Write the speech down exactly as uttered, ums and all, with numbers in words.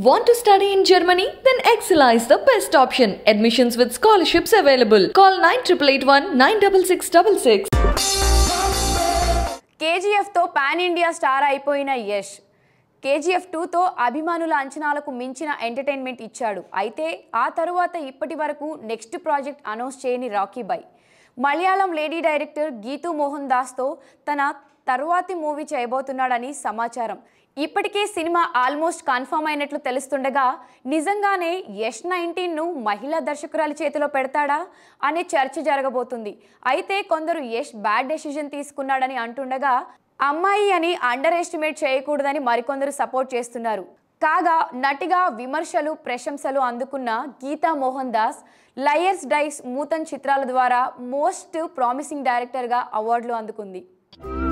Want to study in Germany? Then Excella is the best option. Admissions with scholarships available. Call nine eight eight one nine six six six six. K G F తో pan India star అయిపోయిన Yash K G F two తో అభిమానుల అంచనాలకు మించిన entertainment ఇచ్చాడు. అయితే ఆ తరువాత ఇప్పటి వరకు నెక్స్ట్ ప్రాజెక్ట్ అనౌన్స్ చేయని Rocky Bhai Malayalam lady director Geetu Mohan Das తో తన తరువాతి మూవీ చేయబోతున్నాడని సమాచారం. ఇప్పటికే సినిమా ఆల్మోస్ట్ కన్ఫర్మ్ అయినట్లు తెలుస్తుండగా నిజంగానే యష్ నైన్టీన్ ను మహిళా దర్శకురాలి చేతిలో పెడతాడా అనే చర్చ జరగబోతుంది. అయితే కొందరు యష్ బ్యాడ్ డెసిషన్ తీసుకున్నాడని అంటుండగా అమ్మాయి అని అండర్ ఎస్టిమేట్ చేయకూడదని మరికొందరు సపోర్ట్ చేస్తున్నారు. కాగా నటిగా విమర్శలు ప్రశంసలు అందుకున్న గీతా మోహన్ దాస్ లయర్స్ డైస్ మూతన్ చిత్రాల ద్వారా మోస్ట్ ప్రామిసింగ్ డైరెక్టర్గా అవార్డులు అందుకుంది.